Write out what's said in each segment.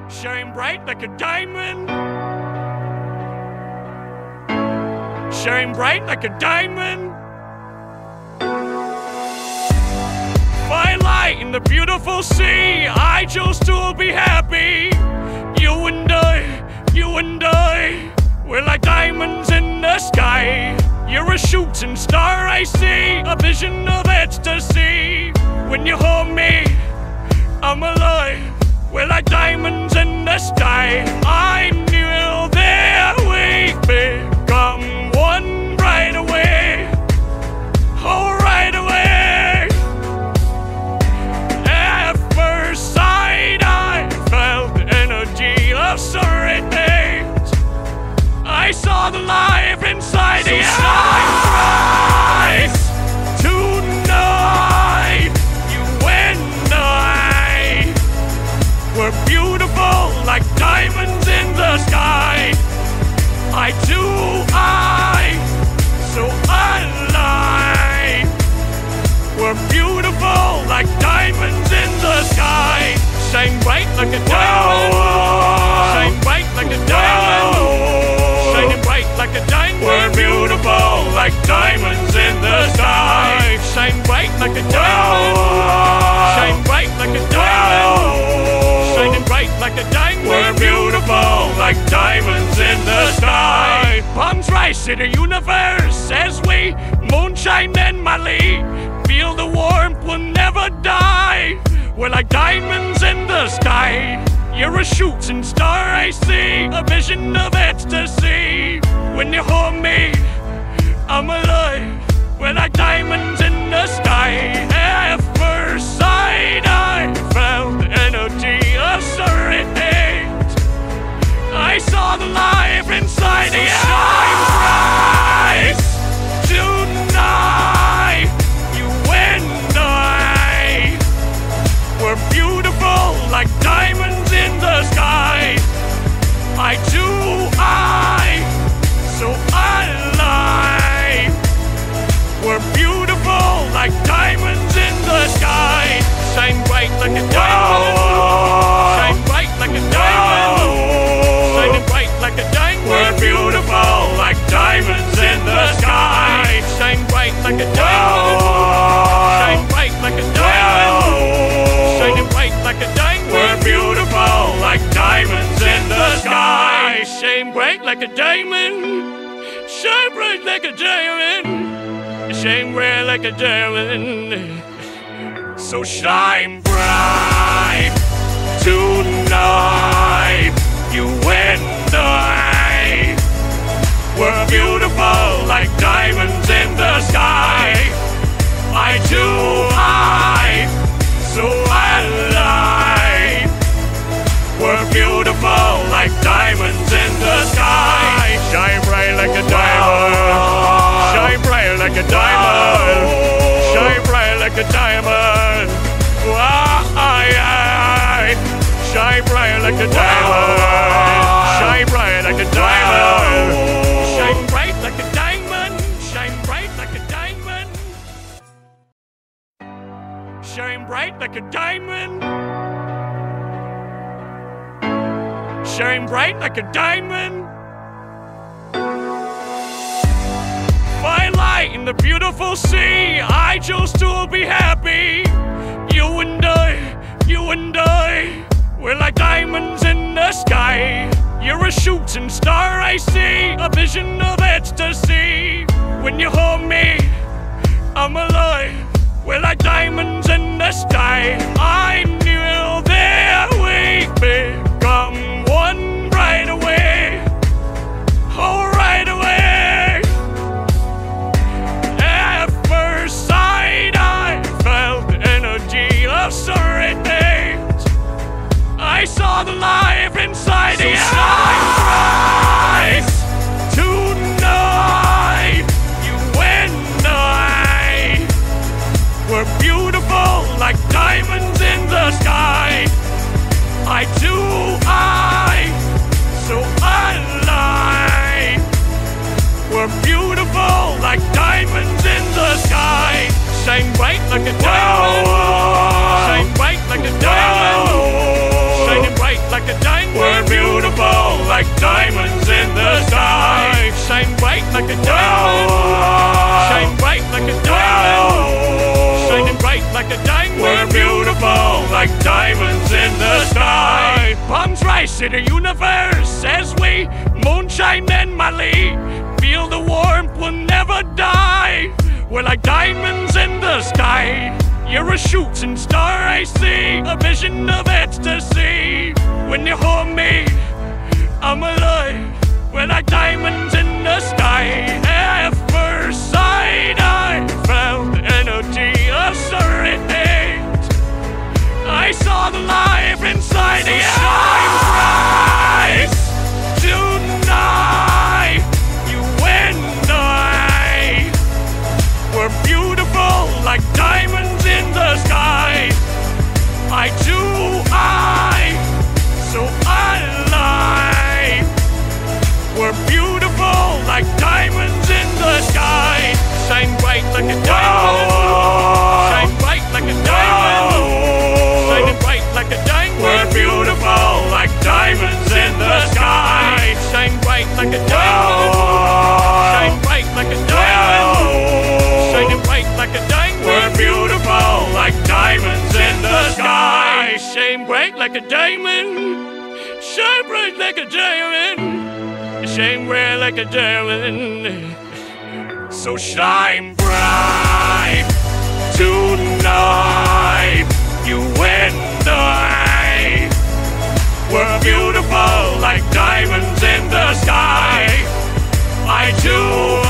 Shine bright like a diamond. Shine bright like a diamond. Find light in the beautiful sea. I chose to be happy. You and I, we're like diamonds in the sky. You're a shooting star I see, a vision of ecstasy. When you hold me, I'm alive. We're like diamonds in the sky. I knew that we'd become one right away. Oh, right away. At first sight, I felt the energy of serenade. I saw the life inside the eyes. Tonight, you and I, we're beautiful like diamonds in the sky. I so alive. We're beautiful like diamonds in the sky. Shine bright like a diamond. Shine bright like a diamond. Shining bright like a diamond. We're beautiful like diamonds in the sky. Shine bright like a diamond. Shine bright like a diamond. Shining bright like a diamond. We're beautiful like diamonds in the sky. Palms rise to the universe as we moonshine and Mali. Feel the warmth, we'll never die. We're like diamonds in the sky. You're a shooting star I see, a vision of ecstasy. When you hold me, I'm alive. We're like diamonds in the sky. At first sight, I felt the energy of serenade. I saw the life inside the eyes. Tonight, you and I, we're beautiful like diamonds in the sky. I so alive. We're beautiful like diamonds in the sky. Shine bright like a diamond. Shine bright like a diamond. Shining bright like a diamond. We're beautiful like diamonds in the sky. Shine bright like a diamond. Shine bright like a diamond. Shining bright like a diamond. We're beautiful like diamonds in the sky. Shine bright like a diamond. Shine bright like a diamond. Shine bright like a diamond. So shine bright tonight, you and I. We're beautiful like diamonds in the sky. I so alive. We're beautiful like diamonds in the sky. Shine bright like a diamond. Shine bright like a diamond. Shine bright like a diamond. Shine bright like a diamond. Shine bright like a diamond. Shine bright like a diamond. Shine bright like a diamond. Shine bright like a diamond. Shine bright like a diamond. Find light in the beautiful sea. I chose to be happy. You and I, we're like diamonds in the sky. You're a shooting star I see, a vision of ecstasy. When you hold me, I'm alive. We're like diamonds in the sky. I knew that we'd become one right away. Oh, right away. At first sight, I felt the energy of serenade. I saw the life inside the eyes. Tonight, you and I, we're beautiful like diamonds in the sky. I so alive. We're beautiful like diamonds in the sky. Shine bright like a diamond. Shine bright like a diamond. Shining bright like a diamond. like a diamond. Shine bright like a diamond. Shining bright like a diamond. We're beautiful like diamonds in the sky. Palms rise to the universe as we moonshine and Molly. Feel the warmth, we'll never die. We're like diamonds in the sky. You're a shooting star I see, a vision of ecstasy. When you hold me, I'm alive. We're like diamonds in the sky. At first sight I felt the energy of serenade. I saw the life inside the eyes. Tonight, you and I, we're beautiful like diamonds in the sky. I do, so alive. We're beautiful like diamonds in the sky. Shine bright like a diamond. Shine bright like a diamond. Shining bright like a diamond. We're beautiful like diamonds in the sky. Shine bright like a diamond. Shine bright like a diamond. Shining bright like a diamond. We're beautiful like diamonds in the sky. Shine bright like a diamond. Shine bright like a diamond. Shine bright like a diamond. So shine bright tonight, you and I. We're beautiful like diamonds in the sky. I do,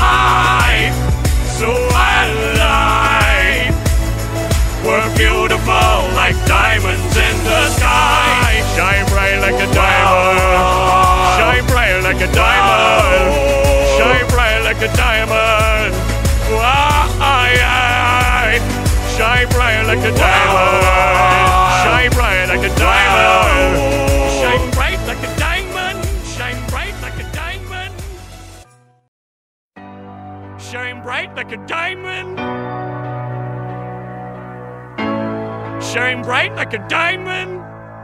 so alive. We're beautiful like diamonds in the sky. Shine bright like a diamond. Shine bright like a diamond. Shine bright like a diamond. Shine bright like a diamond. Shine bright like a diamond. Shine bright like a diamond. Shine bright like a diamond. Shine bright like a diamond. Shine bright like a diamond.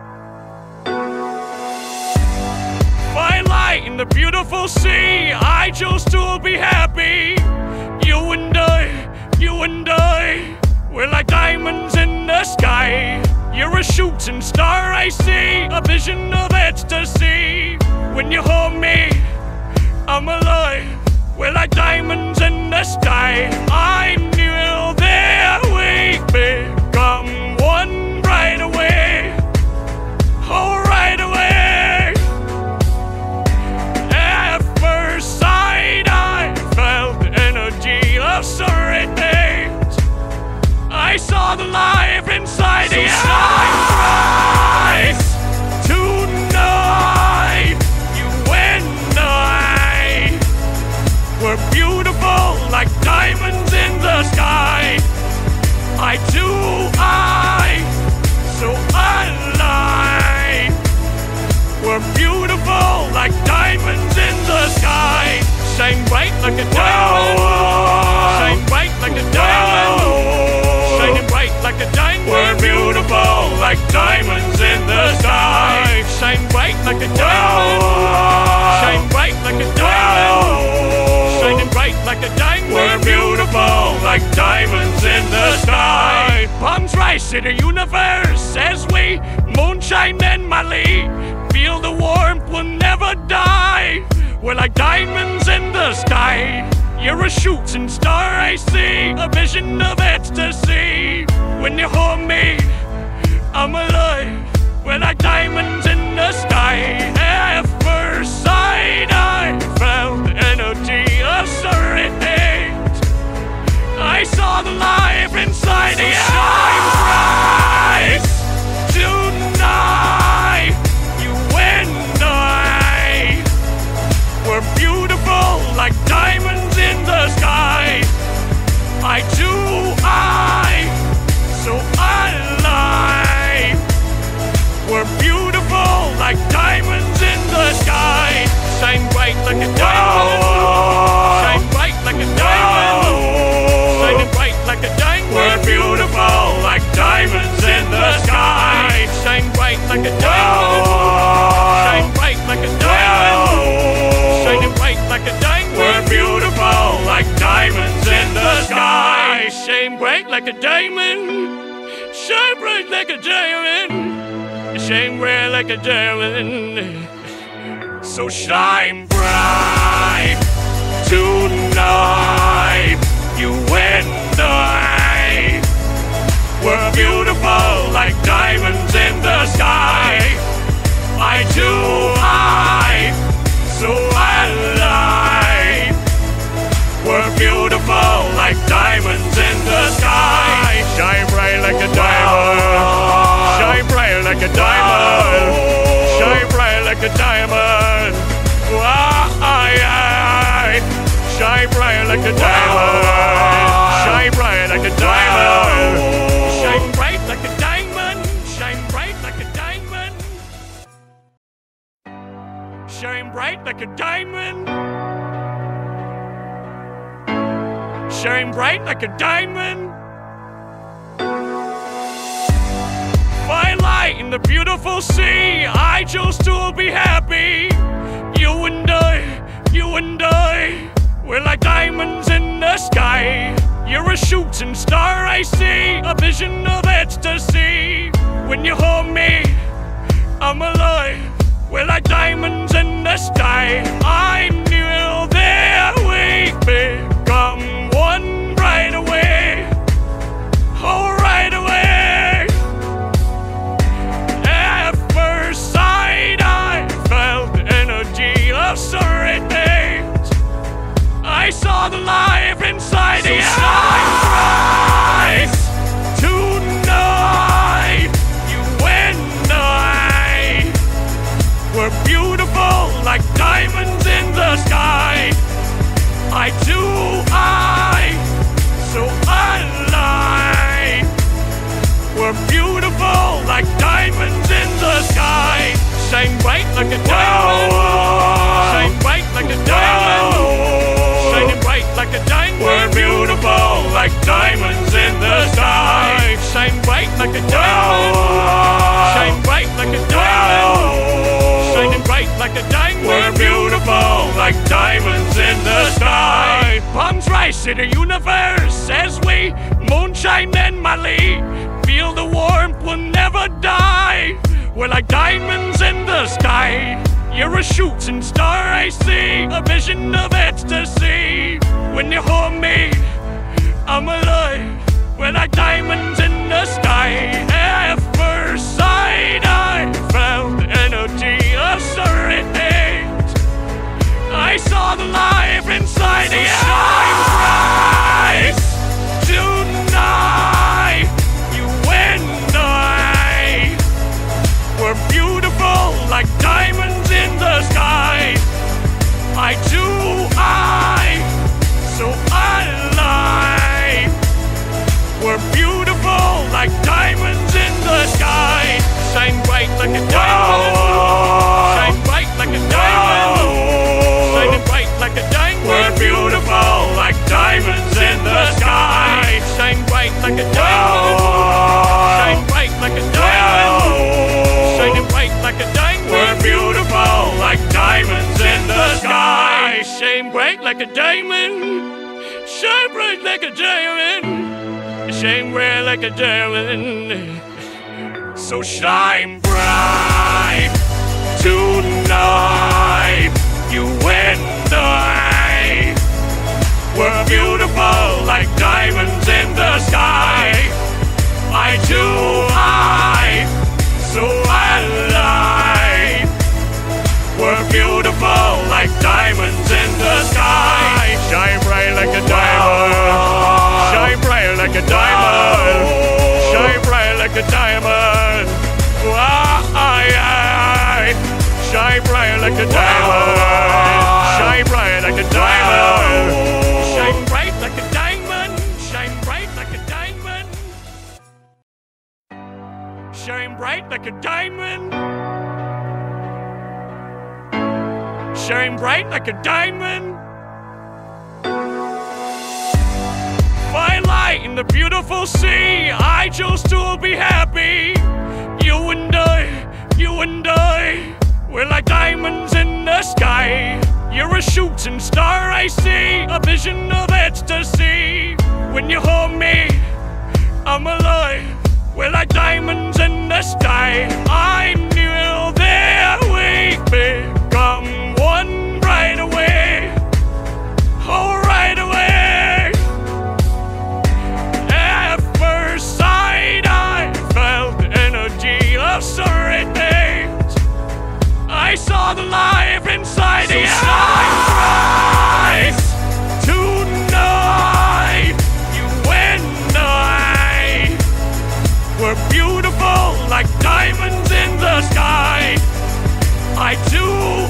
Find light in the beautiful sea. I chose to be happy. You and I, we're like diamonds in the sky. You're a shooting star I see, a vision of ecstasy. When you hold me, I'm alive. We're like diamonds in the sky. I knew that we'd become one right away. Oh, right away. At first sight I felt the energy of serenade. I saw the life inside the eyes. Tonight, you and I, we're beautiful like diamonds in the sky. I do, so alive. We're beautiful like diamonds in the sky. Shine bright like a diamond. Shine bright like a diamond. Shining bright like a diamond. We're beautiful like diamonds in the sky. Shine bright like a diamond. Shine bright like a diamond. Shining bright like a diamond. We're beautiful like diamonds in the sky. Palms rise to the universe as we moonshine and Molly. Feel the warmth, we'll never die. We're like diamonds in the sky. You're a shooting star I see, a vision of ecstasy. When you hold me, I'm alive. We're like diamonds in the sky. At first sight I felt the energy of serenade. I saw the life inside the eyes. Tonight, you and I, we're beautiful like diamonds in the sky. I do, so alive. We're beautiful like diamonds in the sky. Shine bright like a diamond. Shine bright like a diamond. Shining bright like a diamond. We're beautiful like diamonds in the sky. Shine bright like a diamond. Shine bright like a diamond. Shining bright like a diamond. We're beautiful like a diamond, shine bright like a diamond, shine bright like a diamond. So shine bright tonight, you and I. We're beautiful like diamonds in the sky. Eye to eye, so alive. We're beautiful like diamonds in the sky. Shine bright like a diamond, shine bright like a diamond, shine bright like a diamond. Shine bright like a diamond, shine bright like a diamond, shine bright like a diamond, shine bright like a diamond, shine bright like a diamond, shine bright like a diamond. Find light in the beautiful sea. I chose to be happy. You and I, we're like diamonds in the sky. You're a shooting star I see, a vision of ecstasy. When you hold me, I'm alive. We're like diamonds in the sky. I knew that we'd become one right away. Oh, right away. At first sight, I felt the energy of serenity. I saw the life inside the eyes. Tonight, you and I, we're beautiful like diamonds in the sky. Eye to eye, so alive. We're beautiful like diamonds in the sky. Shine bright like a diamond, shine bright like a diamond, shining bright like a diamond. We're beautiful like diamonds in the sky. Shine bright like a diamond, shine bright like a diamond, shining bright like a diamond. We're beautiful like diamonds in the sky. Palms rise to the universe as we moonshine and Molly. Feel the warmth, we'll never die. We're like diamonds in the sky. You're a shooting star I see, a vision of ecstasy. When you hold me, I'm alive. We're like diamonds in the sky. At first sight, I felt the energy of serenity. I saw the life inside the eyes. Tonight, you and I, we're beautiful like diamonds in the sky. Eye to eye, so alive. We're beautiful like diamonds in the sky. Shine bright like a diamond, shine bright like a diamond, shining bright like a diamond. We're beautiful like diamonds in the sky. Shine bright like a diamond, shine bright like a diamond, shining bright like a diamond. We're beautiful like diamonds in the sky. Shine bright like a diamond, shine bright like a diamond, shine bright like a diamond. So shine bright tonight, you and I. We're beautiful like diamonds in the sky. Eye to eye, so alive. We're beautiful like diamonds in the sky. Shine bright like a diamond, shine bright like a diamond, shine bright like a diamond. Shine bright like a diamond, shine bright like a diamond, shine bright like a diamond, shine bright like a diamond, shine bright like a diamond, shine bright like a diamond. Find light in the beautiful sea. I chose to be happy. You and I, we're like diamonds in the sky. You're a shooting star I see, a vision of ecstasy. When you hold me, I'm alive. We're like diamonds in the sky. I knew that we'd become one right away. Oh, right away. At first sight, I felt the energy of serenade. I saw the life inside the eyes. Tonight, you and I were beautiful like diamonds in the sky. I do,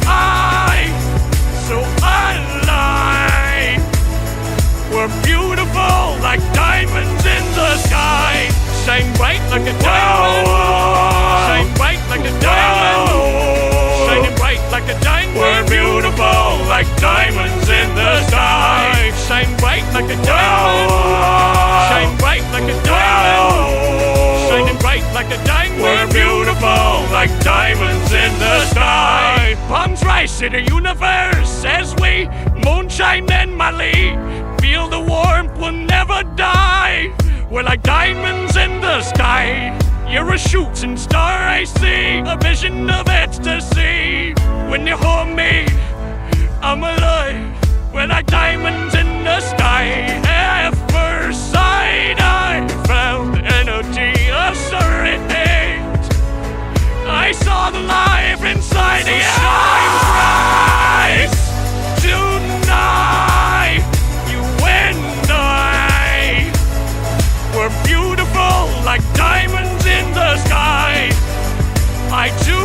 so alive. We're beautiful like diamonds in the sky. Shine bright like a diamond. Shine bright like a diamond. Shining bright like a diamond. We're beautiful like diamonds in the sky. Shine bright like a diamond. Shine bright like a diamond. Shining bright like a diamond. We're beautiful like diamonds in the sky. Palms rise to the universe as we moonshine and Mali. Feel the warmth, we'll never die. We're like diamonds in the sky. You're a shooting star I see, a vision of ecstasy. When you hold me, I'm alive. We're like diamonds in the sky. At first sight, I felt the energy of serenade. I saw the life inside the eyes. Tonight, you and I were beautiful like diamonds in the sky. I do,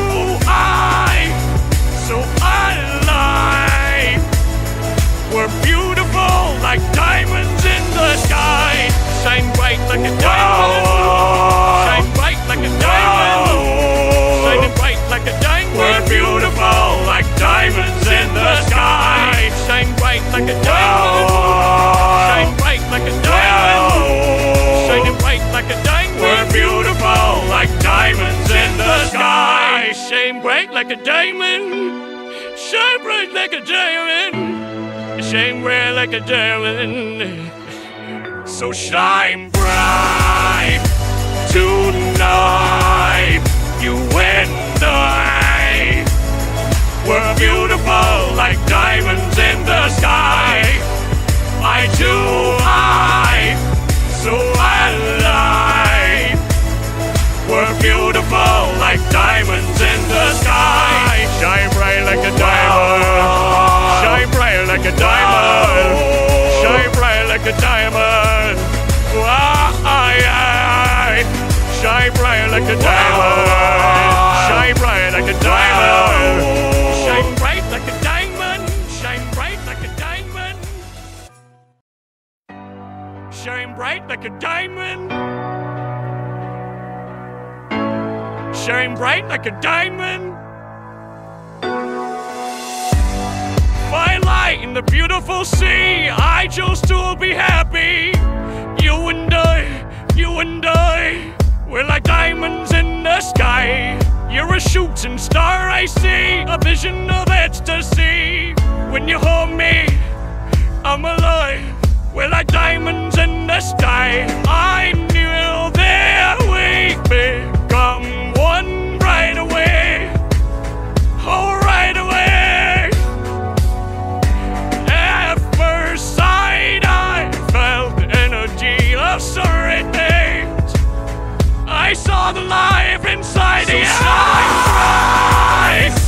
so alive. We're beautiful like diamonds in the sky. Shine bright like a diamond. Shine bright like a diamond. Shining bright like a diamond. We're beautiful like diamonds in the sky. Shine bright like a diamond. Shine bright like a diamond. Shining bright like a diamond. We're beautiful like diamonds in the sky. Shine bright like a diamond. Shine bright like a diamond. Shine bright like a diamond. So shine bright tonight, you and I. We're beautiful like diamonds in the sky. I do, so alive. We're beautiful like diamonds in the sky. Shine bright like a diamond. Shine bright like a diamond. Shine bright like a diamond. Shine bright like a diamond. Shine bright like a diamond. Shine bright like a diamond. Shine bright like a diamond. Shine bright like a diamond. Shine bright like a diamond. Find light in the beautiful sea. I chose to be happy. You and I, we're like diamonds in the sky. You're a shooting star I see, a vision of ecstasy. When you hold me, I'm alive. We're like diamonds in the sky. I knew that we'd become one right away. Oh, right away. At first sight, I felt the energy of serenade. I saw the life inside the eyes.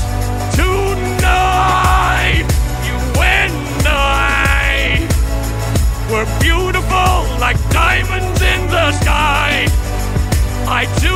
Tonight, you and I were beautiful like diamonds in the sky. I do,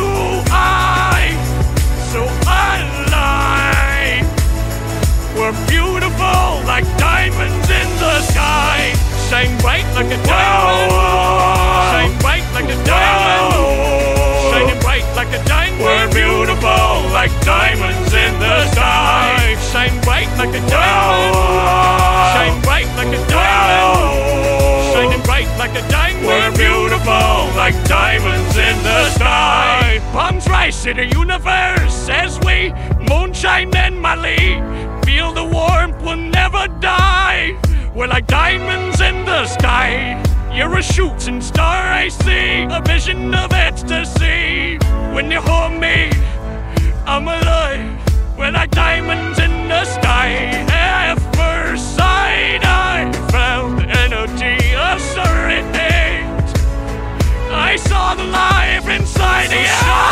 so alive. We're beautiful like diamonds in the sky. Shine bright like a diamond. Shine bright like a diamond. Shining bright like a diamond. We're beautiful like diamonds in the sky. Shine bright like a diamond. Shine bright like a diamond. Shining bright like a diamond. We're beautiful like diamonds in the sky. Palms rise to the universe as we moonshine and Mali. Feel the warmth, we'll never die. We're like diamonds in the sky. You're a shooting star, I see, a vision of ecstasy. When you hold me, I'm alive. We're like diamonds in the sky. At first sight, I found the energy of serenade. I saw the life inside the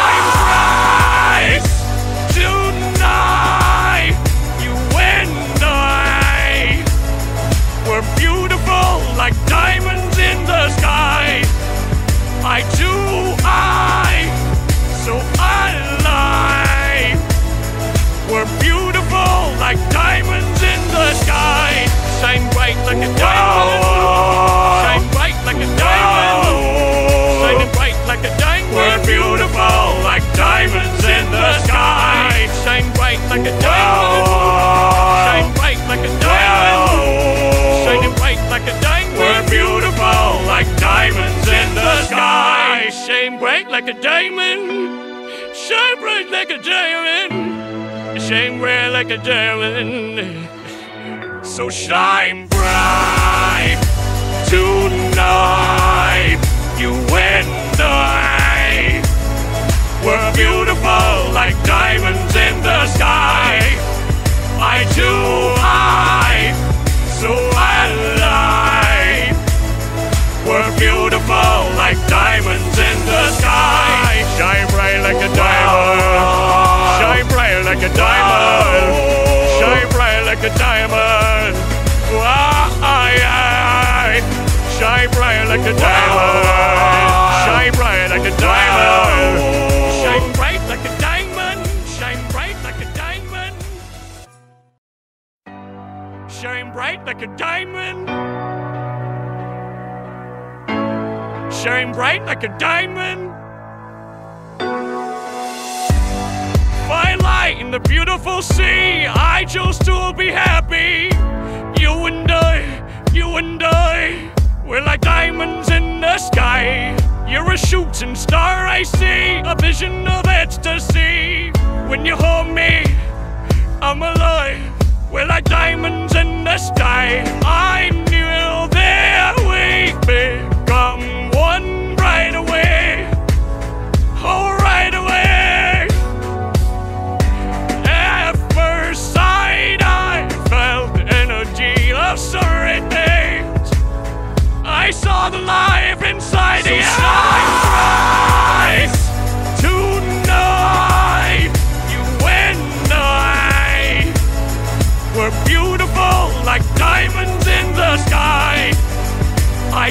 eyes. Tonight, you and I were beautiful like diamonds in the sky. I so alive. We're beautiful like diamonds in the sky. Shine bright like a diamond. Shine bright like a diamond. Shining bright like a diamond. We're beautiful like diamonds in the sky. Shine bright like a diamond. Shine bright like a diamond. Shining bright like a diamond. We're beautiful like diamonds in the sky. Shine bright like a diamond. Shine bright like a diamond. Shine bright like a diamond. So shine bright tonight. You and I were beautiful like diamonds in the sky. I so alive. We're beautiful like diamonds in the sky. Shine bright like a diamond. Shine bright like a diamond. Shine bright like a diamond. Shine bright like a diamond. Shine bright like a diamond. Shine bright like a diamond. Shine bright like a diamond. Shine bright like a diamond. Shine bright like a diamond. By light in the beautiful sea, I chose to be happy. You and I, we're like diamonds in the sky. You're a shooting star, I see, a vision of ecstasy. When you hold me, I'm alive. We're like diamonds in the sky. I knew that we'd become one right away. Oh, right away. At first sight, I felt the energy of serenade. I saw the life inside the eyes. Tonight, you and I were beautiful like diamonds in the sky. I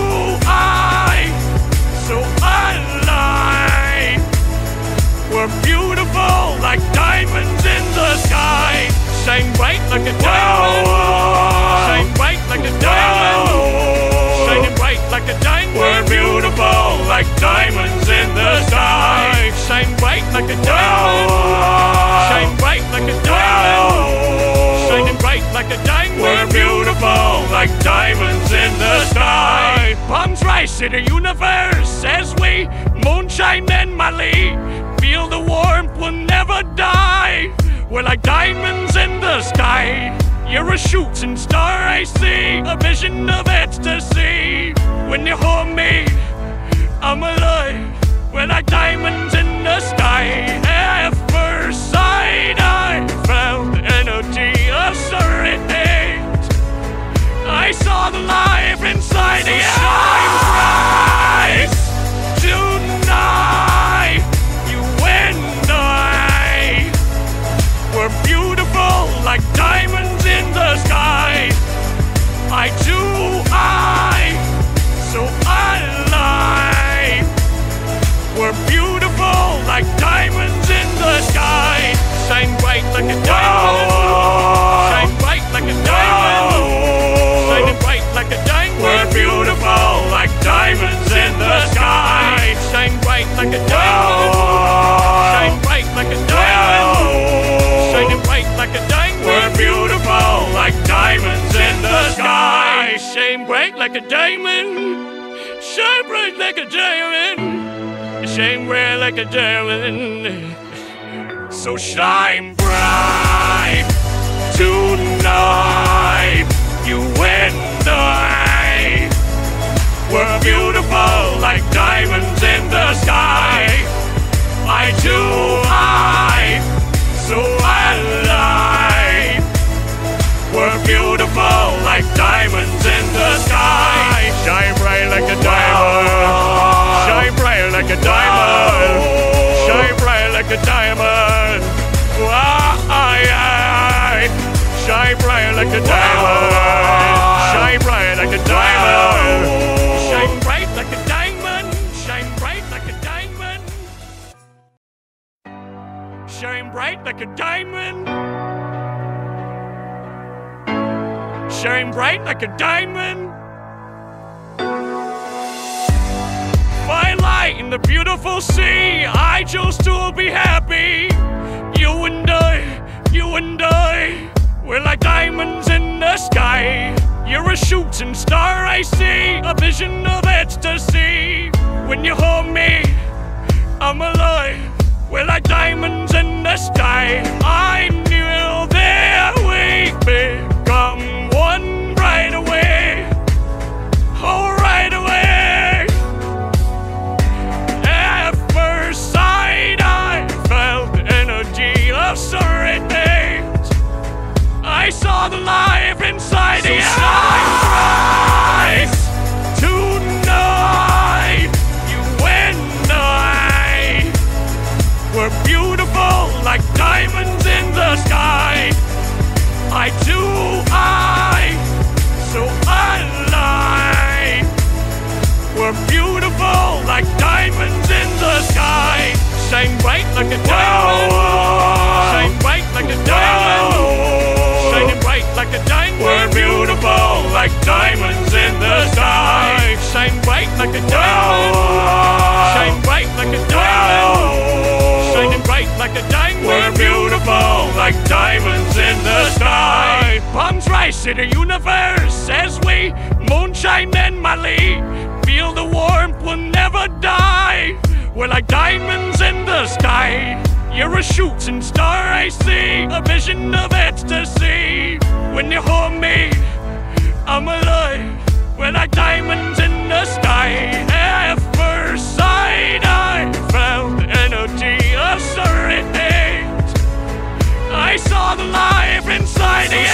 so alive. We're beautiful like diamonds in the sky. Shine bright like a diamond. Shine bright like a diamond. Shining bright like a diamond. We're beautiful like diamonds in the sky. Shine bright like a diamond. Shine bright like a diamond. Shining bright like a diamond. We're beautiful like diamonds in the sky. Palms rise to the universe as we moonshine and Mali. Feel the warmth, we'll never die. We're like diamonds in the sky. You're a shooting star, I see, a vision of ecstasy. When you hold me, I'm alive. We're like diamonds in the sky. At first sight, I found the energy of serenade. I saw the life inside the eyes. Tonight, you and I were beautiful like diamonds in the sky. I so alive. We're beautiful like diamonds in the sky. Shine bright like a diamond. Shine bright like a diamond. Shining bright like a diamond. We're beautiful like diamonds in the sky. Shine bright like a diamond. Shine bright like a diamond. Shining bright like a diamond. We're beautiful like diamonds in the sky. Shine bright like a diamond. Shine bright like a diamond. Shine bright like a diamond. So shine bright tonight. You and I We're beautiful like diamonds in the sky. Eye to eye, so alive. We're beautiful like diamonds in the sky. Shine bright like a diamond. Shine bright like a diamond. Shine bright like a diamond. Shine bright like a diamond. Shine bright like a diamond. Shine bright like a diamond. Shine bright like a diamond. Shine bright like a diamond. Shine bright like a diamond. Find light in the beautiful sea. I chose to be happy. You and I, we're like diamonds in the sky. You're a shooting star I see, a vision of ecstasy. When you hold me, I'm alive. We're like diamonds in the sky. I knew that we'd become one right away. Oh, right away. At first sight, I felt the energy of serenade. I saw the life inside the eyes. Tonight, you and I, we're beautiful like diamonds in the sky. Eye to eye, so alive. We're beautiful like diamonds in the sky. Shine bright like a diamond. Shine bright like a diamond. Shining bright like a diamond. We're beautiful like diamonds in the sky. Shine bright like a diamond. Shine bright like a diamond. Shining bright like a diamond. We're beautiful like diamonds in the sky. Palms rise to the universe as we moonshine and Mali. Feel the warmth, we'll never die. We're like diamonds in the sky. You're a shooting star I see, a vision of ecstasy. When you hold me, I'm alive. We're like diamonds in the sky. At first sight, I felt the energy of serenade. I saw the life inside the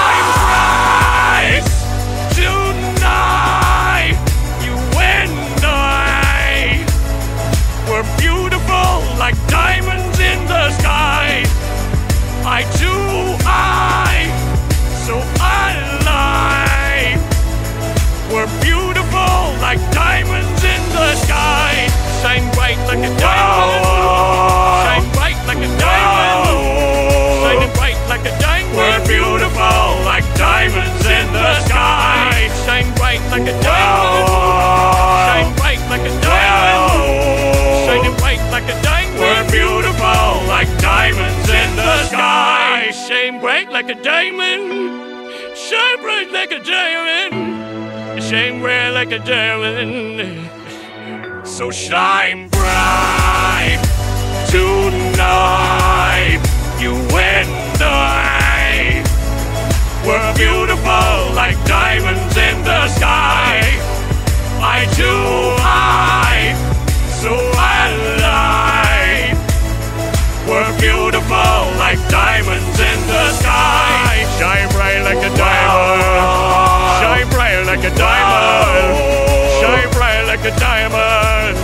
eyes. Tonight, you and I, we're beautiful like diamonds in the sky. Eye to eye, so alive. We're beautiful like diamonds in the sky. Shine bright like a diamond. Shine bright like a diamond. Shining bright like a diamond. We're beautiful like diamonds in the sky. Shine bright like a diamond. Shine bright like a diamond. Shining bright like a diamond. We're beautiful like diamonds in the sky. Shine bright like a diamond. Shine bright like a diamond. Shine bright like a diamond. So shine bright tonight, you and I. We're beautiful like diamonds in the sky. Eye to eye, so alive. We're beautiful like diamonds in the sky. Shine bright like a diamond. Shine bright like a diamond. Shine bright like a diamond.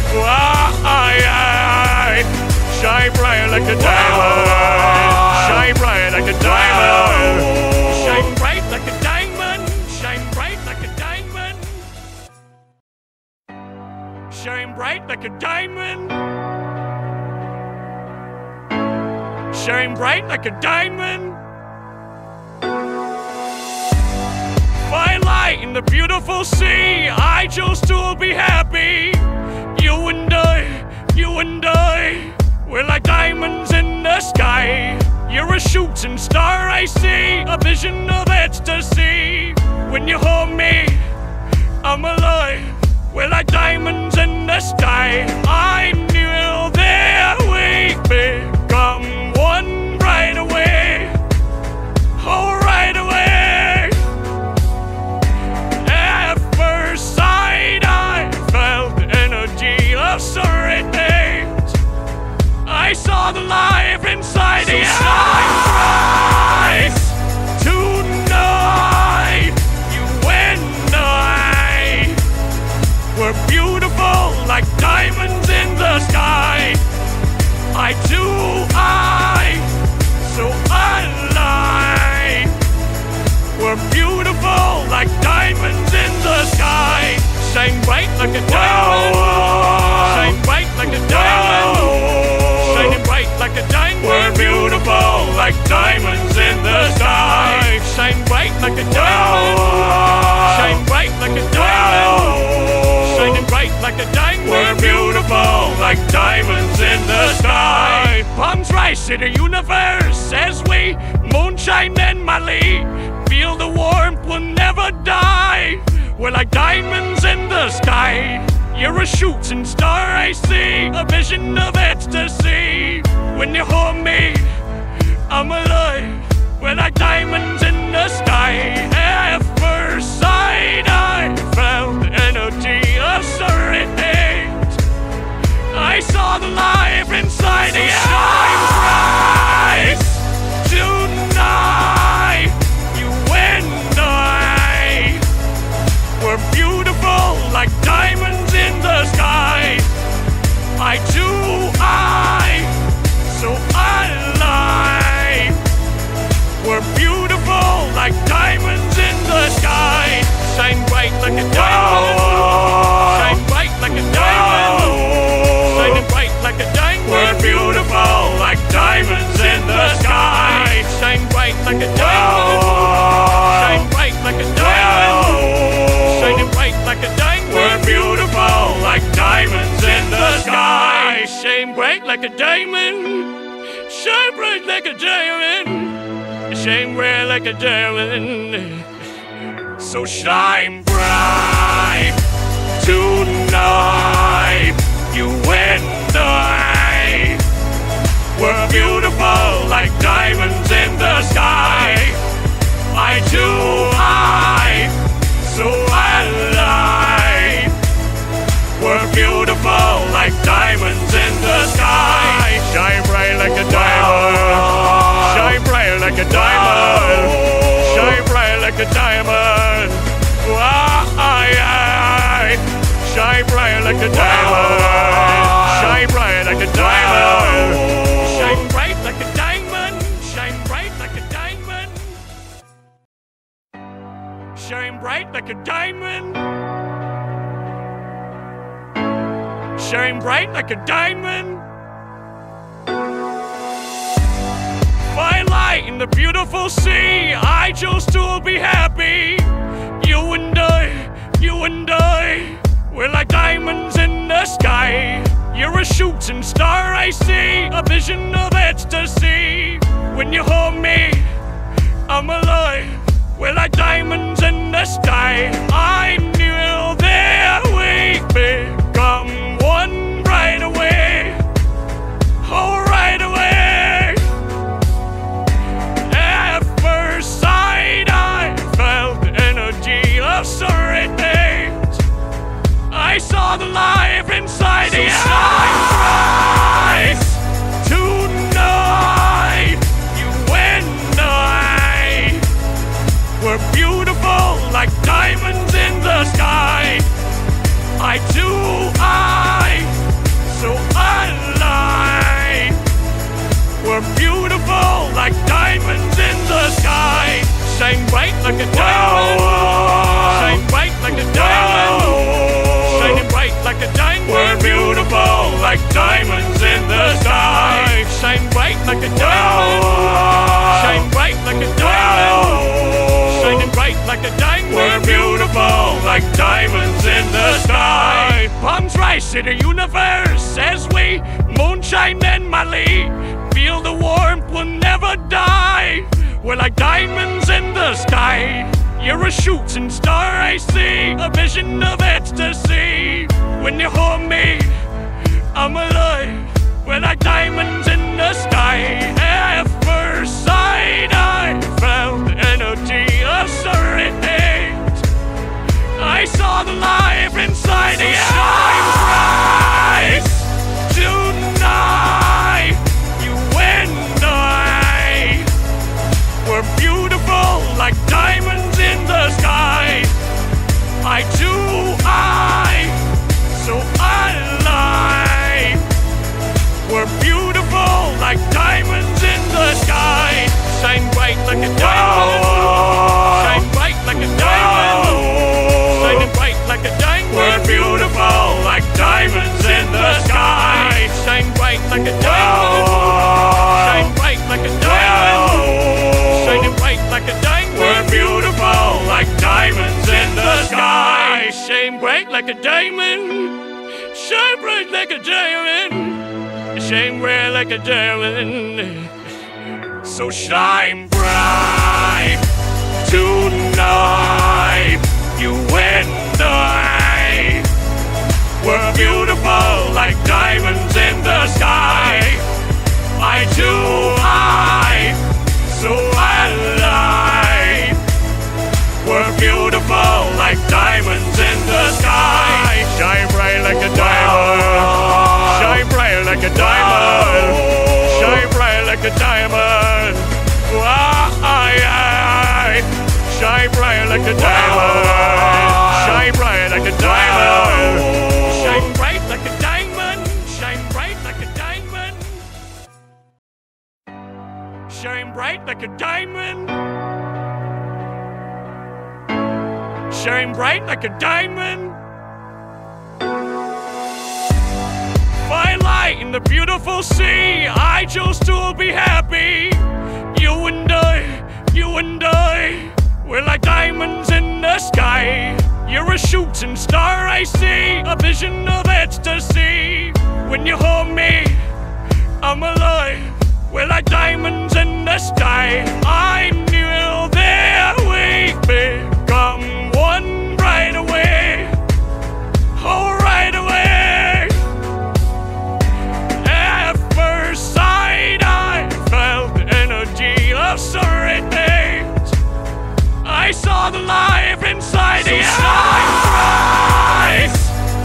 Shine bright like a diamond. Shine bright like a diamond. Shine bright like a diamond. Shine bright like a diamond. Shine bright like a diamond. Shine bright like a diamond. Find light in the beautiful sea. I chose to be happy. You and I, we're like diamonds in the sky. You're a shooting star I see, a vision of ecstasy. When you hold me, I'm alive. We're like diamonds in the sky. I knew that we'd become one right away. Oh, right away. At first sight, like a diamond. Shine bright like a diamond. Shining bright like a diamond. We're beautiful like diamonds in the sky. Shine bright like a diamond. Shine bright like a diamond. Shining bright like a diamond. We're beautiful like diamonds in the sky. Palms rise to the universe as we moonshine and Molly. Feel the warmth, we'll never die. We're like diamonds in the sky. You're a shooting star I see, a vision of ecstasy. When you hold me, I'm alive. We're like diamonds in the sky. At first sight I felt the energy of serenade. I saw the life inside the eyes. Tonight, you and I, we're beautiful like diamonds in the sky. Eye to eye, so alive. We're beautiful like diamonds in the sky. Shine bright like a diamond. Shine bright like a diamond. Shining bright like a diamond. We're beautiful like diamonds in the sky. Shine bright like a diamond. Shine bright like a diamond. Shining bright like a diamond. We're beautiful like diamonds in the sky. Shine bright like a diamond. Shine bright like a diamond. Shine bright like a diamond. So shine bright tonight, you and I. We're beautiful like diamonds in the sky. Eye to eye, so alive. We're beautiful like diamonds in the sky. Shine bright like a diamond. Shine bright like a diamond. Shine bright like a diamond. Shine bright like a diamond. Shine bright like a diamond. Shine bright like a diamond. Shine bright like a diamond. Shine bright like a diamond. Shine bright like a diamond. Find light in the beautiful sea. I chose to be happy. You and I, we're like diamonds in the sky. You're a shooting star I see, a vision of ecstasy. When you hold me, I'm alive. We're like diamonds in the sky. I knew that we'd become one right away. Oh, right away. At first sight I felt the energy of serenade. I saw the life inside the eyes. Tonight, you and I, we're beautiful like diamonds in the sky. Eye to eye, so alive. We're beautiful like diamonds in the sky. Shine bright like a diamond. Shine bright like a diamond. Shining bright like a diamond. We're beautiful like diamonds in the sky. Shine bright like a diamond. Shine bright like a diamond. Shining bright like a diamond. We're beautiful like diamonds in the sky. Palms rise to the universe as we moonshine and Molly. Feel the warmth, we'll never die. We're like diamonds in the sky. You're a shooting star I see, a vision of ecstasy. When you hold me, I'm alive. We're like diamonds in the sky. At first sight I felt the energy of serenade. I saw the life inside the eyes. Tonight, you and I, we're beautiful like diamonds in the sky. Eye to eye, so alive. We're beautiful like diamonds in the like a diamond, shine bright like a diamond, shine bright like a diamond. So shine bright tonight, you and I. We're beautiful like diamonds in the sky. Eye to eye, so alive. We're beautiful like diamonds in the sky. Shine bright like a diamond. Shine bright like a diamond. Shine bright like a diamond. Shine bright like a diamond. Shine bright like a diamond. Shine bright like a diamond. Shine bright like a diamond. Shine bright like a diamond. Shine bright like a diamond. Find light in the beautiful sea. I chose to be happy. You and I, we're like diamonds in the sky. You're a shooting star I see, a vision of ecstasy. When you hold me, I'm alive. We're like diamonds in the sky. I knew that we'd become one right away. Oh, right away. At first sight, I felt the energy of serenade. I saw the life inside the eyes.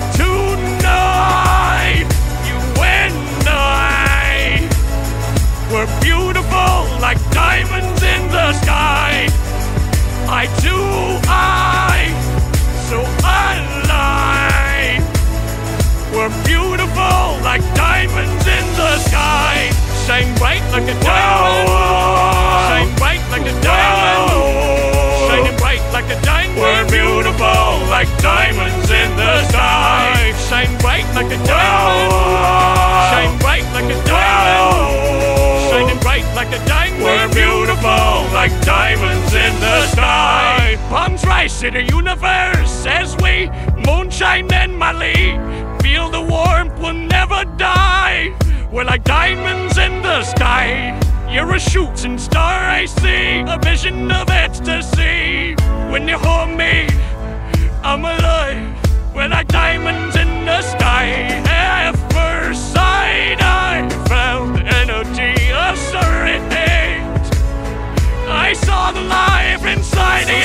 Tonight, you and I, we're beautiful like diamonds in the sky. Eye to eye, so alive. We're beautiful like diamonds in the sky. Shine bright like a diamond. Shine bright like a diamond. Shining bright like a diamond. We're beautiful like diamonds in the sky. Shine bright like a diamond. Shine bright like a diamond. Shining bright like a diamond. We're beautiful like diamonds in the sky. Palms rise to the universe as we moonshine and Mali. Feel the warmth, we'll never die. We're like diamonds in the sky. You're a shooting star I see, a vision of ecstasy. When you hold me, I'm alive. We're like diamonds in the sky. At first sight, I felt the energy of serenade. I saw the life inside the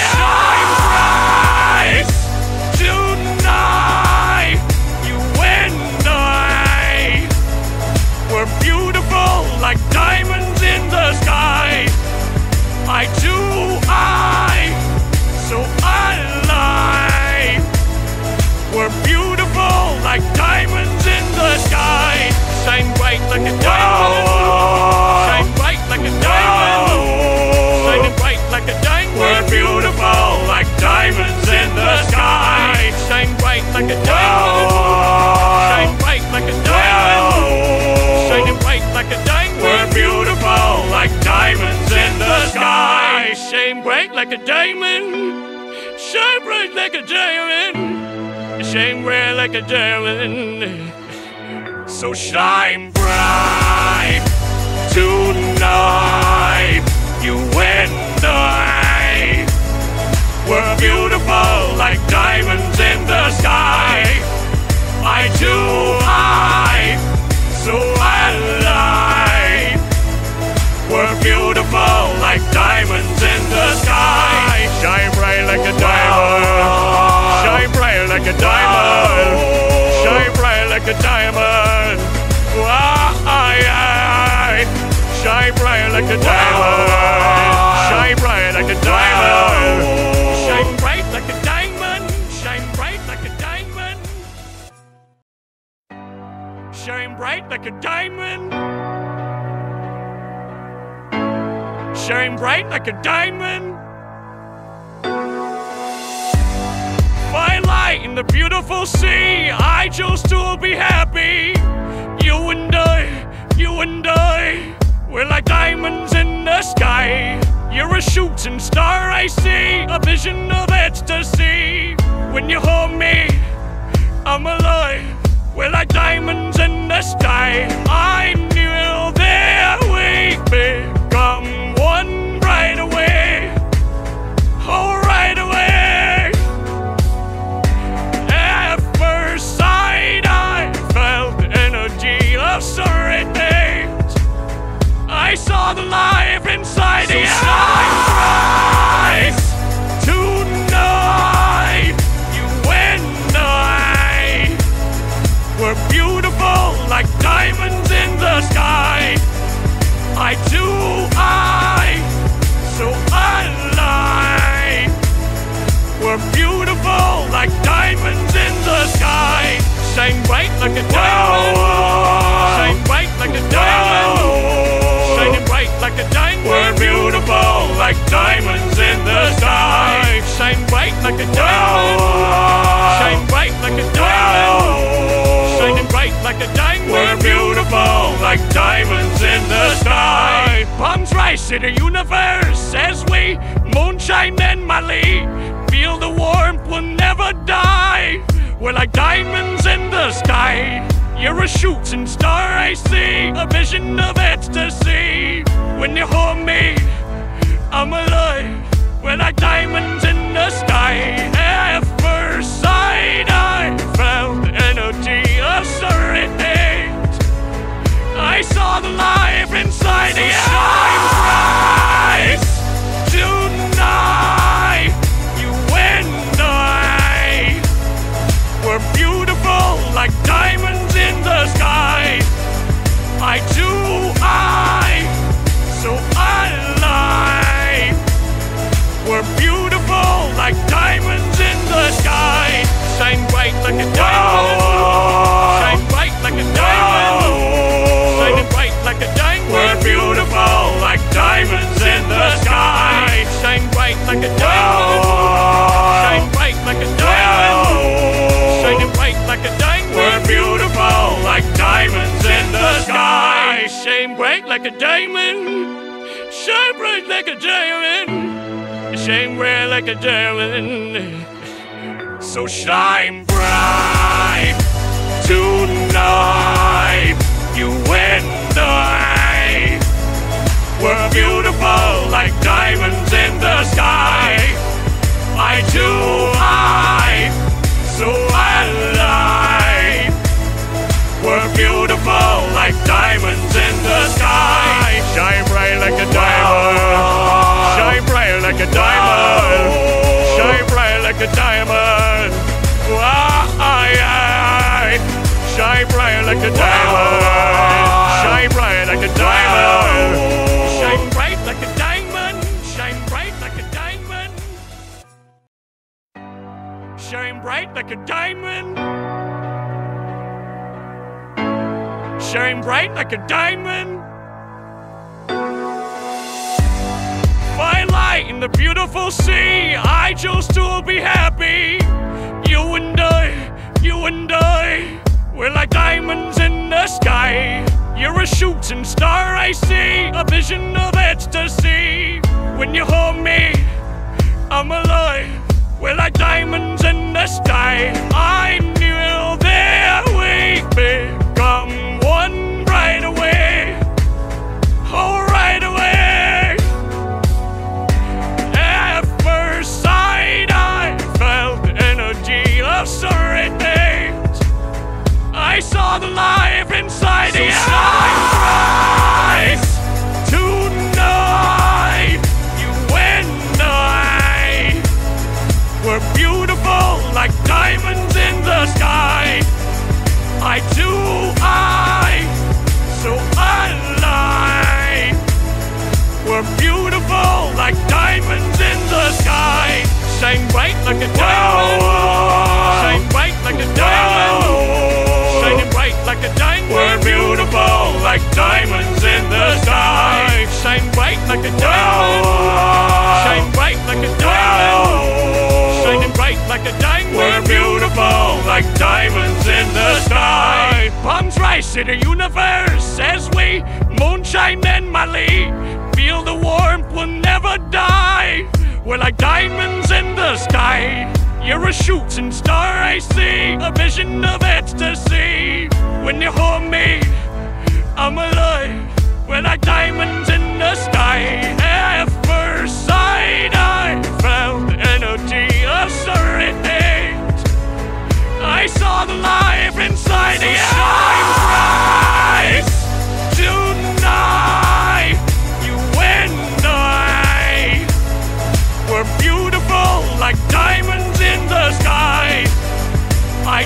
eyes. Tonight, you and I, we're beautiful like diamonds in the sky. Eye to eye, so alive. We're beautiful like diamonds in the sky. Shine bright like a diamond. Shine bright like a diamond. Shining bright like a diamond. We're beautiful like diamonds in the sky. Shine bright like a diamond. Shine bright like a diamond. Shining bright like a diamond. We're beautiful like diamonds in the sky. Shine bright like a diamond. Shine bright like a diamond. Shine bright like a diamond. So shine bright tonight, you and I. We're beautiful like diamonds in the sky. Eye to eye, so alive. We're beautiful like diamonds in the sky. Shine bright like a diamond. Shine bright like a diamond. Shine bright like a diamond. Shine bright like a diamond. Shine bright like a diamond. Shine bright like a diamond. Shine bright like a diamond. Shine bright like a diamond. Shine bright like a diamond. Find light in the beautiful sea. I chose to be happy. You and I, we're like diamonds in the sky. You're a shooting star I see, a vision of ecstasy. When you hold me, diamonds in the sky. I knew that we'd become one right away. Oh, right away. At first sight, I felt the energy of serenade. I saw the life inside the eyes. Tonight, you and I were beautiful like diamonds in the sky. So alive. We're beautiful like diamonds in the sky. Shine bright like a diamond. Shine bright like a diamond. Shining bright like a diamond. We're beautiful like diamonds in the sky. Shine bright like a diamond. Shine bright like a diamond. Shining bright like a diamond. We're beautiful like diamonds in the sky. Palms rise to the universe as we moonshine and Molly. Feel the warmth, we'll never die. We're like diamonds in the sky. You're a shooting star, I see. A vision of ecstasy. When you hold me, I'm alive. We're like diamonds in the sky. At first sight, I felt the energy of serenade. I saw the life inside the eyes. Tonight, you and I were beautiful like diamonds in the sky. So alive. We're beautiful like diamonds in the sky. Shine bright like a diamond. Shine bright like a diamond. Shining bright like a diamond. We're beautiful like diamonds in the sky. Shine bright like a diamond. Shine bright like a diamond. Shining bright like a diamond. We're beautiful like diamonds in the sky. Shine bright like a diamond. Shine bright like a diamond. Shine bright like a diamond. So shine bright tonight, you and I. We're beautiful like diamonds in the sky. So alive. We're beautiful like diamonds in the sky. Shine bright like a diamond. Shine bright like a diamond. Shine bright like a diamond. Shine bright like a diamond. Shine bright like a diamond. Shine bright like a diamond. Shine bright like a diamond. Shine bright like a diamond. Shine bright like a diamond. Find light in the beautiful sea. I chose to be happy. You and I, we're like diamonds in the sky. You're a shooting star, I see. A vision of ecstasy. When you hold me, I'm alive. We're like diamonds in the sky. I knew that we'd become one right away. Oh, right away. At first sight, I felt the energy of serenade. I saw the life inside the eyes. Tonight, you and I were beautiful like diamonds in the sky. So alive. We're beautiful like diamonds in the sky. Shine bright like a diamond. Shine bright like a diamond. Shining bright like a diamond. We're beautiful like diamonds in the sky. Shine bright like a diamond. Shine bright like a diamond. Shining bright like a diamond. We're beautiful like diamonds in the sky. Palms rise to the universe as we moonshine and Molly. Feel the warmth, we'll never die. We're like diamonds in the sky. You're a shooting star, I see, a vision of ecstasy. When you hold me, I'm alive. We're like diamonds in the sky. At first sight, I felt the energy of serenade. I saw the life inside the eyes. Tonight, you and I were beautiful like diamonds in the sky. I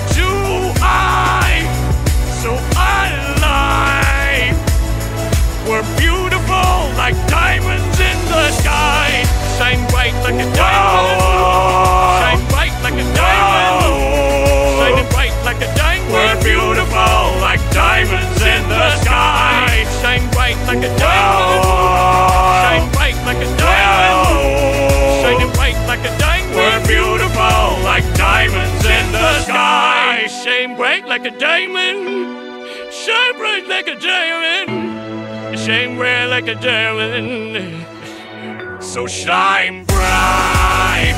so alive. We're beautiful like diamonds in the sky. Shine bright like a diamond. Shine bright like a diamond. Shining bright like a diamond. We're beautiful like diamonds in the sky. Shine bright like a diamond. Shine bright like a diamond. Shining bright like a diamond. We're beautiful like diamonds in the sky. Shine bright like a diamond. Shine bright like a diamond. Shine bright like a diamond. So shine bright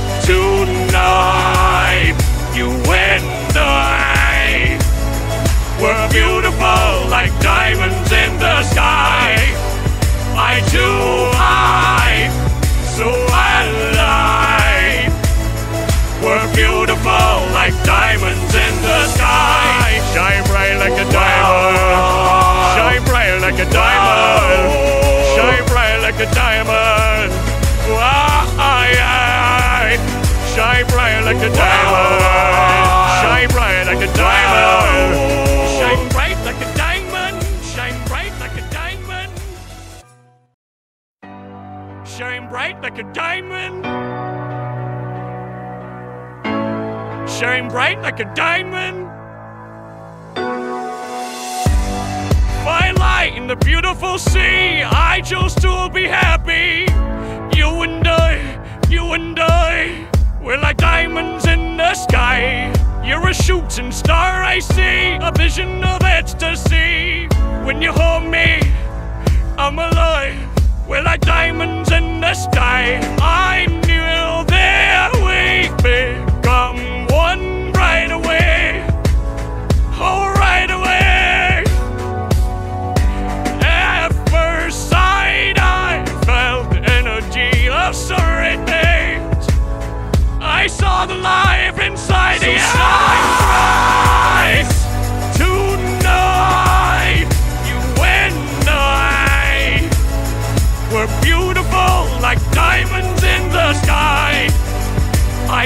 tonight, you and I. We're beautiful like diamonds in the sky. I so alive. We're beautiful like diamonds in the sky. Shine bright like a diamond. Shine bright like a diamond. Shine bright like a diamond. Shine bright like a diamond. Shine bright like a diamond. Shine bright like a diamond. Shine bright like a diamond. Shine bright like a diamond. Shine bright like a diamond. My light in the beautiful sea. I chose to be happy. You and I, we're like diamonds in the sky. You're a shooting star, I see, a vision of ecstasy. When you hold me, I'm alive. We're like diamonds in the sky. I knew that we'd become one right away. Oh, right away. At first sight, I felt the energy of serenade. I saw the life inside the eyes. Tonight, you and I were beautiful like diamonds in the sky. I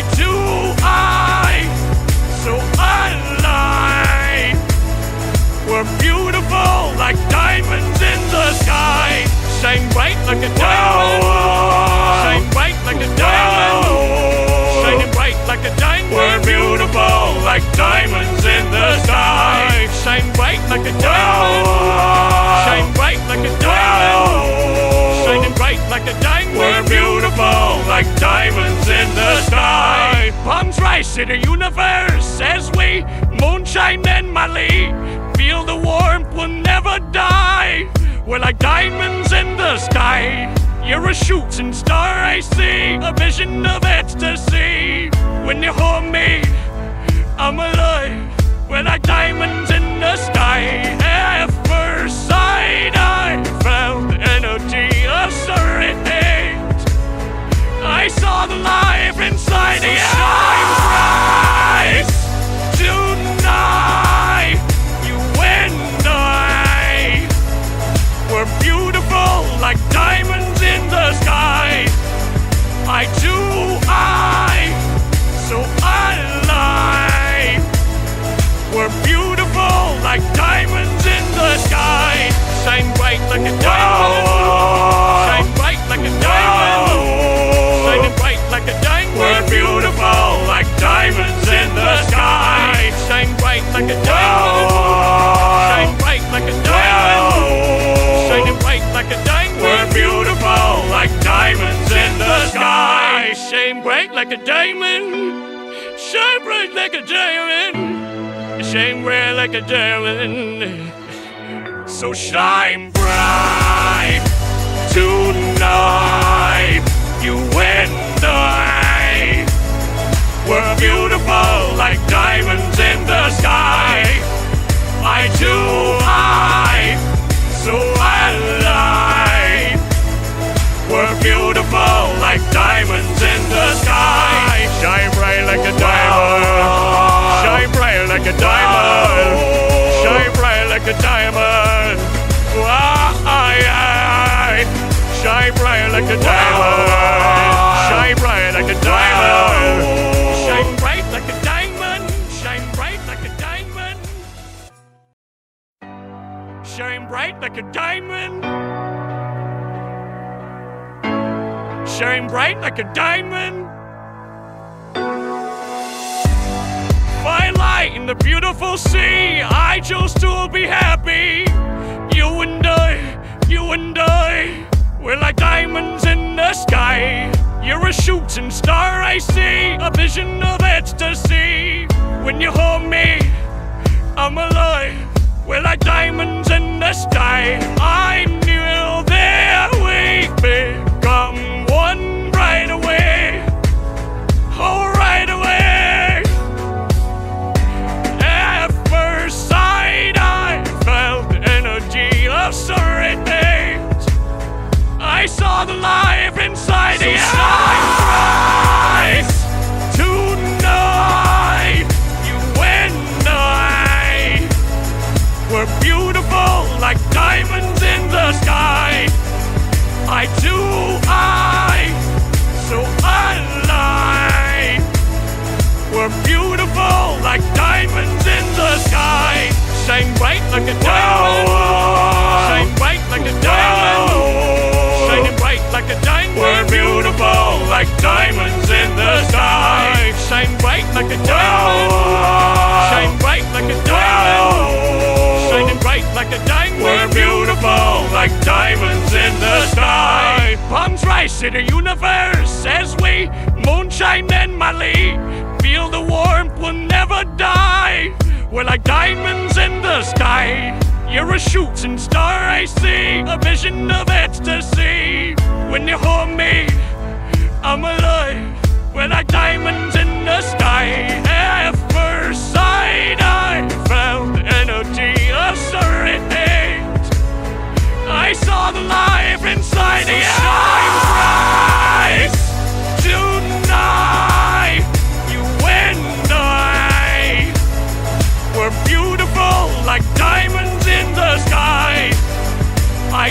so alive. We're beautiful like diamonds in the sky. Shine bright like a diamond. Shine bright like a diamond. Shining bright like a diamond. We're beautiful like diamonds in the sky. Shine bright like a diamond. Shine bright like a diamond. Shining bright like a diamond. We're beautiful like diamonds in the sky. Palms rise to the universe as we moonshine and Mali. Feel the warmth, we'll never die. We're like diamonds in the sky. You're a shooting star, I see, a vision of ecstasy. When you hold me, I'm alive. We're like diamonds in the sky. At first sight, I felt the energy of serenade. I saw the life inside the eyes. Tonight, you and I were beautiful like diamonds in the sky. I so alive. We're beautiful like diamonds in the sky. Shine bright like a diamond. Shine bright like a diamond. Shining bright like a diamond. We're beautiful like diamonds in the sky. Shine bright like a diamond. Shine bright like a diamond. Shining bright like a diamond. We're beautiful like diamonds in the sky. Shine bright like a diamond. Shine bright like a diamond. Shine bright like a diamond. So shine bright tonight, you and I. too high, so alive. We're beautiful like diamonds in the sky. Shine bright like a diamond. Shine bright like a diamond. Shine bright like a diamond. Shine bright like a diamond. Shine bright like a diamond. Shine bright like a diamond. Shine bright like a diamond. Shine bright like a diamond. Shine bright like a diamond. Find light in the beautiful sea. I chose to be happy. You and I, we're like diamonds in the sky. You're a shooting star I see, a vision of ecstasy. When you hold me, I'm alive. We're like diamonds in the sky. I knew that we'd become one right away. Oh, right away. At first sight, I felt the energy of serenade. I saw the life inside the eyes. Tonight, you and I, we're beautiful like diamonds in the sky. I so alive. We're beautiful like diamonds in the sky. Shine bright like a diamond. Shine bright like a diamond. Shining bright like a diamond. We're beautiful like diamonds in the sky. Shine bright like a diamond. Shine bright like a diamond. Shining bright like a diamond. We're beautiful like diamonds in the sky. Palms rise to the universe as we moonshine and Mali. Feel the warmth, we'll never die. We're like diamonds in the sky. You're a shooting star I see, a vision of ecstasy. When you hold me, I'm alive. We're like diamonds in the sky. At first sight, I felt the energy of serenade. I saw the life inside the eyes. Tonight, you and I, we're beautiful like diamonds in the sky. I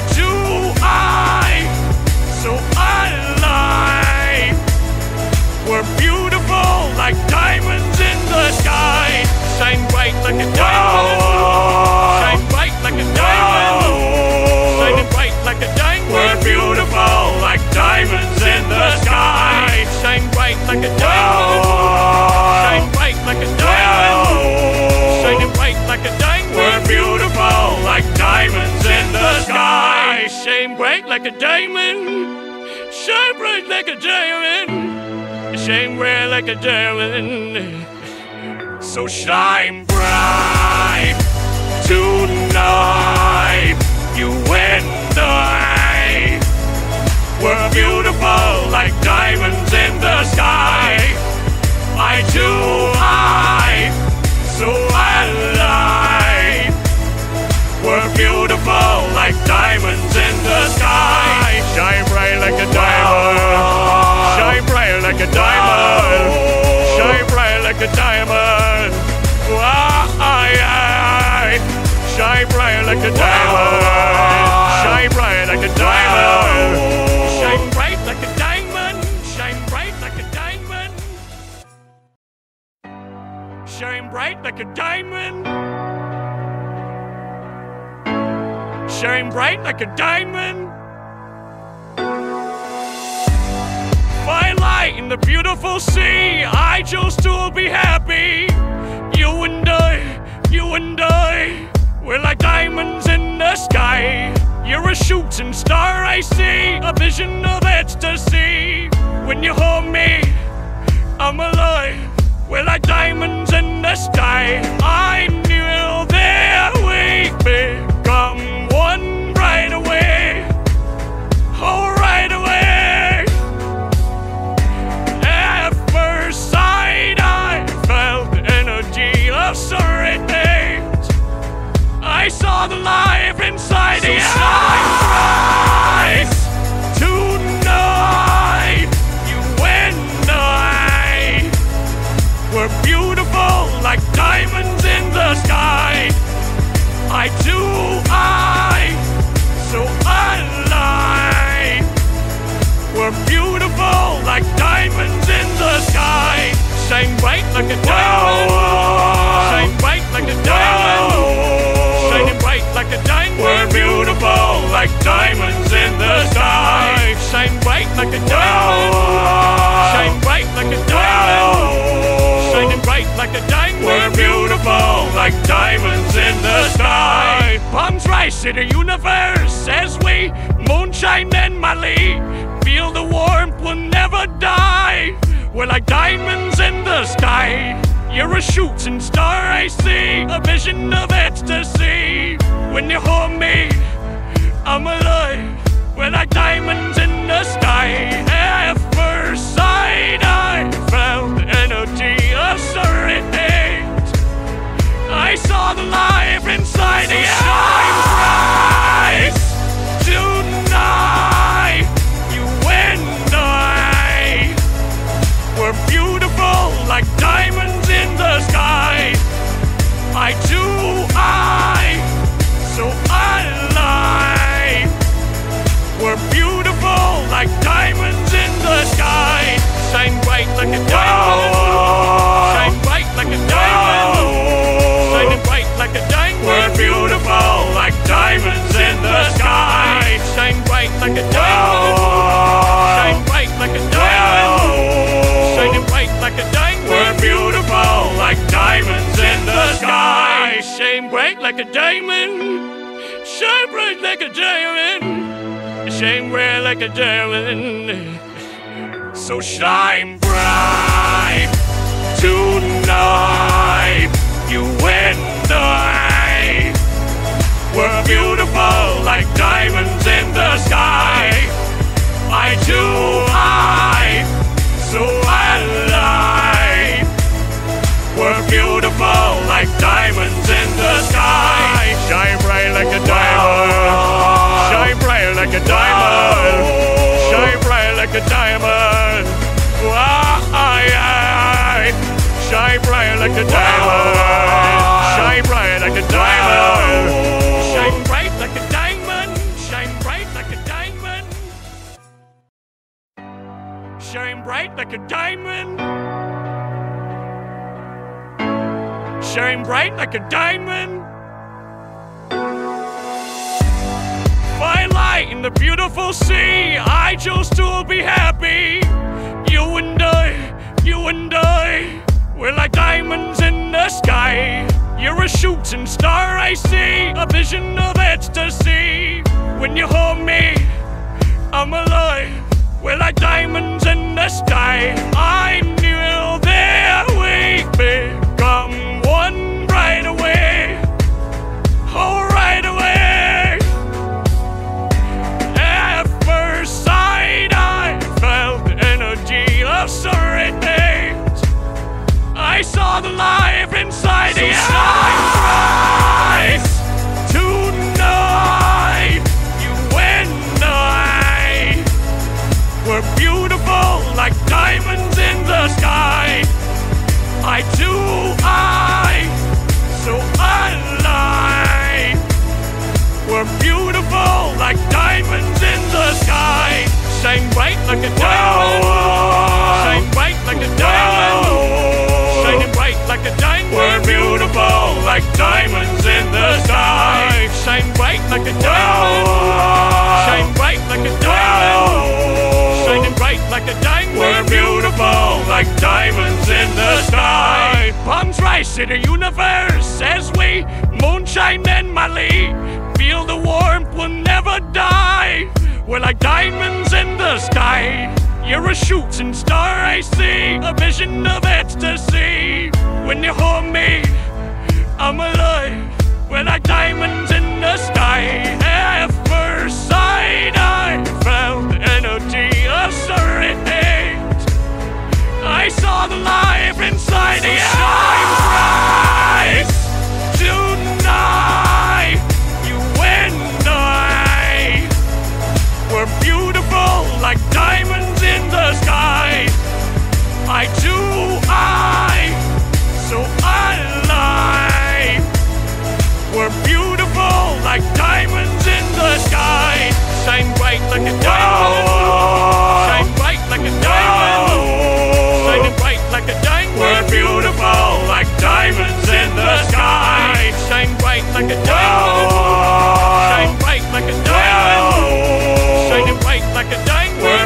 so alive. We're beautiful like diamonds in the sky. Shine bright like a diamond. Shine bright like a diamond. Shining bright like a diamond. We're beautiful like diamonds in the sky. Shine bright like a diamond. Shine bright like a diamond. Shining bright like a diamond. We're beautiful like diamonds in the sky. Shine bright like a diamond. Shine bright like a diamond. Shine bright like a diamond. So shine bright tonight, you and I. We're beautiful like diamonds in the sky. I so alive. We're beautiful like diamonds in the sky. Shine bright like a diamond. Shine bright like a diamond. Shine bright like a diamond. Shine bright like a diamond. Shine bright like a diamond. Shine bright like a diamond. Shine bright like a diamond. Shine bright like a diamond. Shine bright like a diamond. Find light in the beautiful sea. I chose to be happy. You and I, we're like diamonds in the sky. You're a shooting star I see, a vision of ecstasy. When you hold me, I'm alive. We're like diamonds in the sky. I knew that we'd become one right away. Oh, right away. At first sight, I felt the energy of serenade. like diamonds in the sky. Shine bright like a diamond. Shine bright like a diamond. Shining bright like a diamond. We're beautiful like diamonds in the sky. Palms rise to the universe as we moonshine and Mali. Feel the warmth, we'll never die. We're like diamonds in the sky. You're a shooting star I see, a vision of ecstasy. When you hold me, I'm alive. We're like diamonds in the sky. At first sight I felt the energy of serenade. I saw the life inside the eyes. Tonight, you and I, we're beautiful like diamonds in the sky. Eye to eye, so alive. We're beautiful like diamonds in the sky. Shine bright like a diamond. Shine bright like a diamond. Shining bright like a diamond. We're beautiful like diamonds in the sky. Shine bright like a diamond. Shine bright like a diamond. Shining bright like a diamond. We're beautiful like diamonds in the sky. Shine bright like a diamond. Shine bright like a diamond. Shine bright like a diamond. So shine bright tonight, you and I. We're beautiful like diamonds in the sky. Eye to eye, so alive. We're beautiful like diamonds in the sky. Shine bright like a diamond. Shine bright like a diamond. Shine bright like a diamond. Shine bright like a diamond. Shine bright like a diamond. Shine bright like a diamond. Shine bright like a diamond. Shine bright like a diamond. Shine bright like a diamond. Light in the beautiful sea, I chose to be happy. You and I, we're like diamonds in the sky. You're a shooting star I see, a vision of ecstasy. When you hold me, I'm alive. We're like diamonds in the sky. I knew that we'd become one right away. Oh, right away. Serenade. I saw the life inside the eyes. Tonight, you and I, we're beautiful like diamonds in the sky. Eye to eye, so alive. We're beautiful like diamonds in the sky. Shine bright like a diamond. Shine bright like a diamond. Shining bright like a diamond. We're beautiful like diamonds in the sky. Shine bright like a diamond. Shine bright like a diamond. Shining bright like a diamond. We're beautiful like diamonds in the sky. Palms rise to the universe as we moonshine and Mali. Feel the warmth, we'll never die. We're like diamonds in the sky. You're a shooting star I see, a vision of ecstasy. When you hold me, I'm alive. We're like diamonds in the sky. At first sight I felt the energy of serenade. I saw the life inside the eyes. Tonight, you and I, we're beautiful like diamonds in the sky. Eye to eye, so alive. We're beautiful like diamonds in the sky. Shine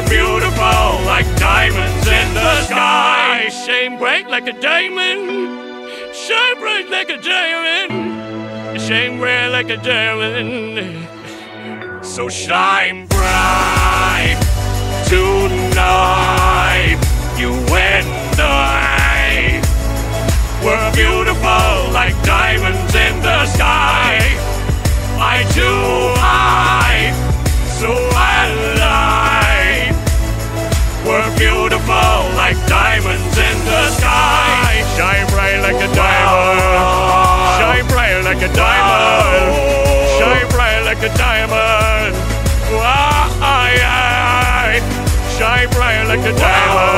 beautiful like diamonds in the sky. Shine bright like a diamond. Shine bright like a diamond. Shine bright like a diamond. So shine bright tonight. You and I, we're beautiful like diamonds in the sky. Eye to eye, so I lie. We're beautiful like diamonds in the sky. Shine bright like a diamond. Shine bright like a diamond. Shine bright like a diamond. Shine bright like a diamond.